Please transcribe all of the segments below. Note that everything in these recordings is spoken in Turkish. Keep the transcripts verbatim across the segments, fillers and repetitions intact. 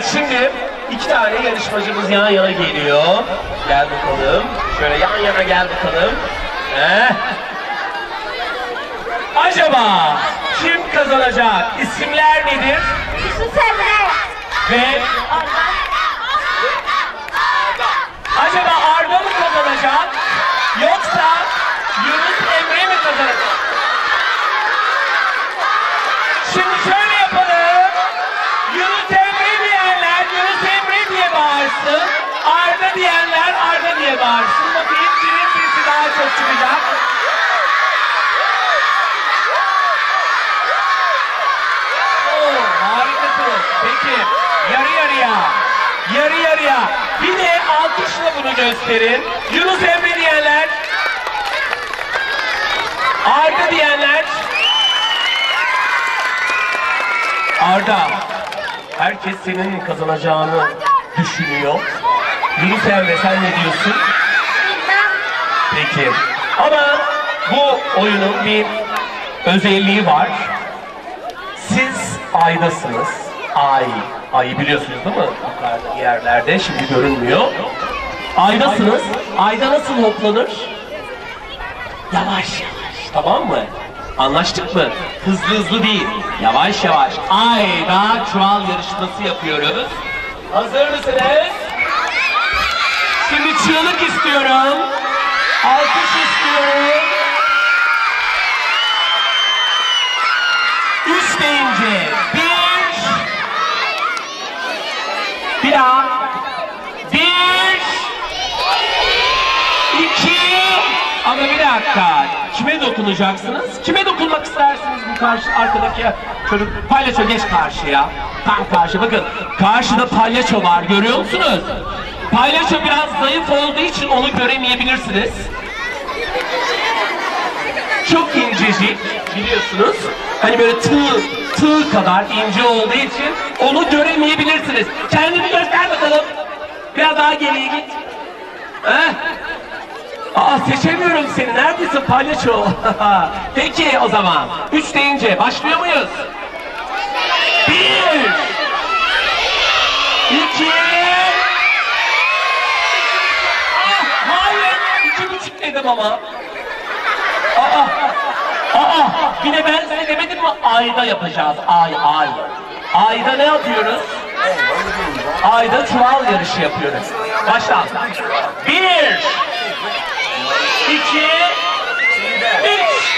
şimdi iki tane yarışmacımız yan yana geliyor. Gel bakalım. Şöyle yan yana gel bakalım. Heh. Acaba kim kazanacak? İsimler nedir? Yusuf Emre. Ve acaba Arda mı kazanacak? Yoksa Yunus Emre mi kazanacak? Şimdi şöyle yapalım. Yunus Emre diyenler Yunus Emre diye bağırsın. Arda diyenler Arda diye bağırsın. Bakayım kimin sesi daha çok çıkacak. Oo, harikasınız. Peki yarı yarıya. Yarı yarıya. Bir de alkışla bunu gösterin. Yunus Emre diyenler. Arda diyenler. Arda, herkes senin kazanacağını düşünüyor. Yunus Emre sen ne diyorsun? Peki. Ama bu oyunun bir özelliği var. Siz aydasınız. Ay. Ayı biliyorsunuz değil mi? Yukarıda yerlerde şimdi görünmüyor. Aydasınız. Ayda nasıl hoplanır? Yavaş yavaş. Tamam mı? Anlaştık mı? Hızlı hızlı değil. Yavaş yavaş. Ayda çuval yarışması yapıyoruz. Hazır mısınız? Şimdi çığlık istiyorum. Alkış istiyorum. Üç deyince bir. Bir daha. Bir. İki. Ama bir dakika. Kime dokunacaksınız? Kime dokunmak istersiniz bu karşı arkadaki çocuk? Palyaço geç karşıya. Tam karşı. Bakın karşıda palyaço var. Görüyor musunuz? Palyaço biraz zayıf olduğu için onu göremeyebilirsiniz. Çok incecik biliyorsunuz. Hani böyle tığ, tığ kadar ince olduğu için onu göremeyebilirsiniz. Kendini göster bakalım. Biraz daha geriye git. Heh. Aa seçemiyorum seni. Neredesin palyaço? Peki o zaman. Üç deyince başlıyor muyuz? Bir. İki. Ah, hayır. İki buçuk dedim ama. Aa. Aa. Bir de ben size demedim mi? Ayda yapacağız. Ay ay. Ayda ne yapıyoruz? Ayda çuval yarışı yapıyoruz. Başla. Bir. İki, üç.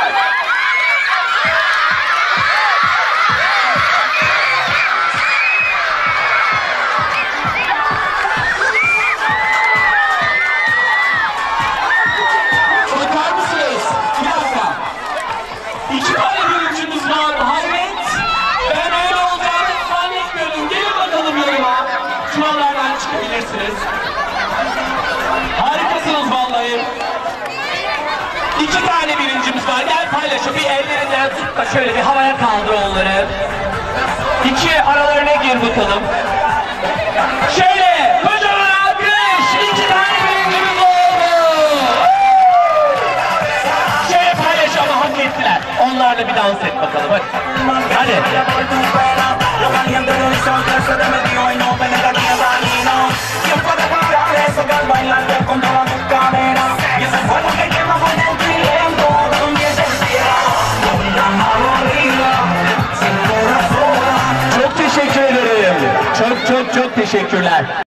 Bakar mısınız? Bir dakika. İki tane birincimiz var. Hayret. Ben öyle olacağını zannetmiyordum. Gelin bakalım yanıma. Çuvallardan çıkabilirsiniz. Harikasınız vallahi. İki tane birincimiz var. Gel paylaşın. Bir ellerinden tut da şöyle bir havaya kaldır onları. İki aralarına gir bakalım. Şöyle kocaman alkış. İki tane birincimiz oldu. Şöyle paylaş ama hak ettiler. Onlarla bir dans et bakalım. Hadi. Hadi. Çok teşekkür ederim. Çok çok çok teşekkürler.